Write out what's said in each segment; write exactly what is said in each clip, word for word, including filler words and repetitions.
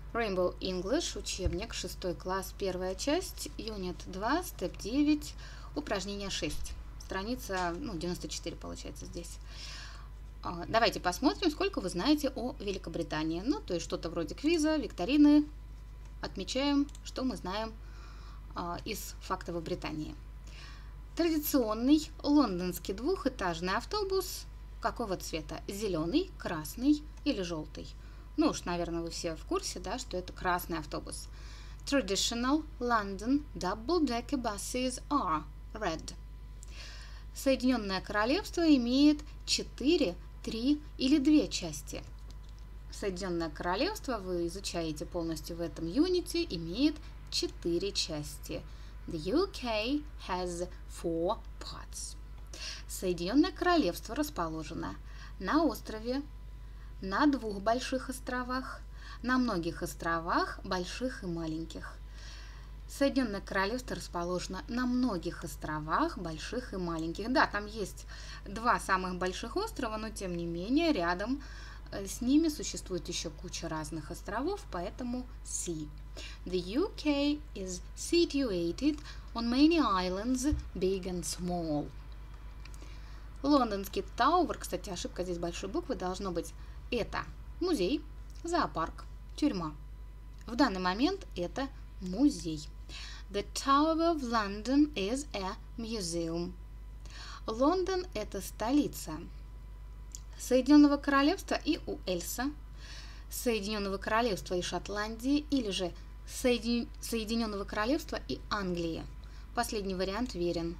Rainbow English, учебник, шестой класс, первая часть, юнит два, степ девять, упражнение шесть. Страница, ну, девяносто четыре получается здесь. Давайте посмотрим, сколько вы знаете о Великобритании. Ну, то есть что-то вроде квиза, викторины. Отмечаем, что мы знаем из фактов о Британии. Традиционный лондонский двухэтажный автобус какого цвета? Зеленый, красный или желтый? Ну уж, наверное, вы все в курсе, да, что это красный автобус. Traditional London double-decker buses are red. Соединенное Королевство имеет четыре, три или две части. Соединенное Королевство, вы изучаете полностью в этом юните, имеет четыре части. The ю кей has four parts. Соединенное Королевство расположено на острове, на двух больших островах, на многих островах, больших и маленьких. Соединенное Королевство расположено на многих островах, больших и маленьких. Да, там есть два самых больших острова, но тем не менее рядом с ними существует еще куча разных островов, поэтому sea. The ю кей is situated on many islands, big and small. Лондонский Тауэр, кстати, ошибка здесь большой буквы, должно быть это музей, зоопарк, тюрьма. В данный момент это музей. The Tower of London is a museum. Лондон – это столица Соединенного Королевства и Уэльса, Соединенного Королевства и Шотландии, или же Соедин... Соединенного Королевства и Англии. Последний вариант верен.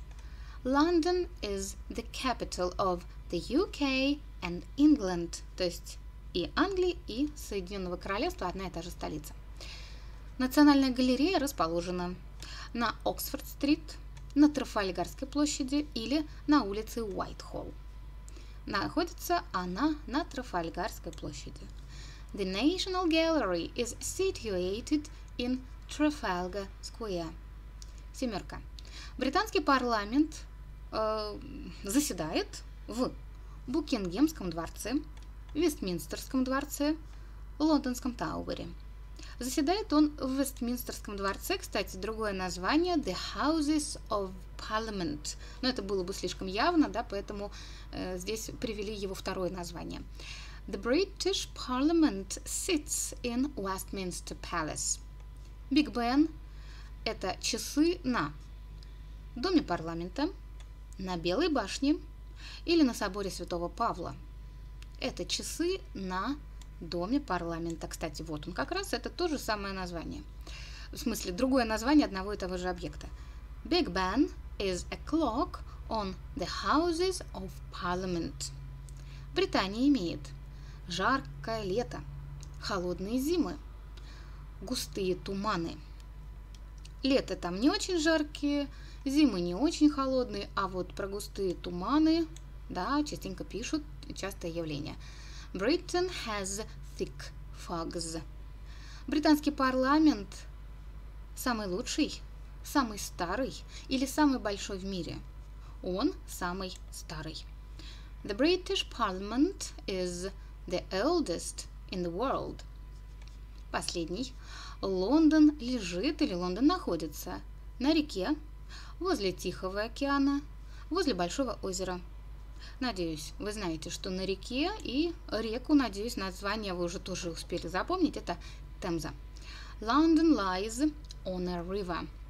London is the capital of the ю кей and England. То есть и Англии, и Соединенного Королевства одна и та же столица. Национальная галерея расположена на Оксфорд-стрит, на Трафальгарской площади или на улице Уайтхолл. Находится она на Трафальгарской площади. The National Gallery is situated in Trafalgar Square. Семерка. Британский парламент э, заседает в Букингемском дворце, Вестминстерском дворце, Лондонском Тауэре. Заседает он в Вестминстерском дворце, кстати, другое название The Houses of Parliament. Но это было бы слишком явно, да, поэтому э, здесь привели его второе название. The British Parliament sits in Westminster Palace. Big Ben – это часы на Доме парламента, на Белой башне или на соборе Святого Павла. Это часы на Доме парламента. Кстати, вот он как раз, это то же самое название. В смысле, другое название одного и того же объекта. Big Ben is a clock on the Houses of Parliament. Британия имеет жаркое лето, холодные зимы, густые туманы. Лето там не очень жаркие, зимы не очень холодные, а вот про густые туманы, да, частенько пишут, частое явление. Britain has thick fogs. Британский парламент самый лучший, самый старый или самый большой в мире? Он самый старый. The British Parliament is the oldest in the world. Последний. Лондон лежит или Лондон находится на реке, возле Тихого океана, возле Большого озера. Надеюсь, вы знаете, что на реке, и реку, надеюсь, название вы уже тоже успели запомнить, это Темза. London lies on a river.